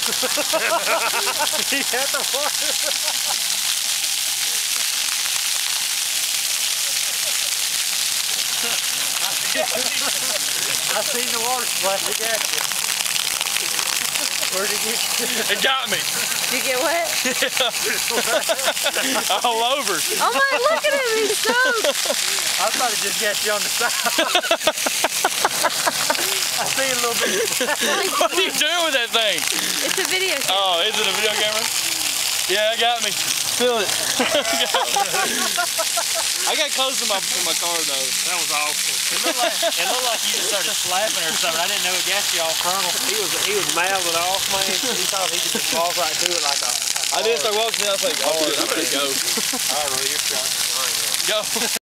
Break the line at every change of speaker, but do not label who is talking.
He hit the water. I seen the water splashing at you. Where'd it get you?
It got me.
Did you get wet?
Yeah. All over.
Oh my, look at him, he's soaked.
I thought it just got you on the side. I see a little bit.
What are you doing with that thing?
It's a video camera.
Oh, is it a video camera? Yeah, it got me. Feel it. I got close to my car though.
That was awesome. It looked like you just started slapping or something. I didn't know it got you all colonel. He was mouthing off, man. He thought he could just walk right through it like a
I did start walking. I was like, oh, I'm gonna go.
All right, you're trying.
Go.